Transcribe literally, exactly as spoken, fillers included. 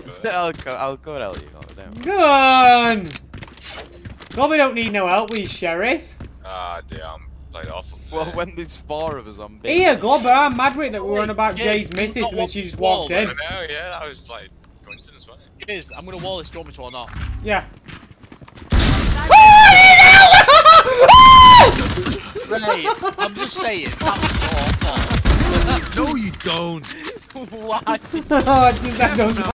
I'll go. I'll go and help you. Oh, Go on. Well, we don't need no help, we sheriff. Ah, dear, I'm played awful. well, when there's four of us on base. Here, Globber, I'm mad with it that we were on about yeah, Jay's missus and then she just walks I in. know, yeah, that was like coincidence, wasn't it? It is. I'm gonna wall this. Do you want me to or not? Yeah. Ray, I'm just saying. That was your fault. No, you don't. Why? Oh, I just, I don't know.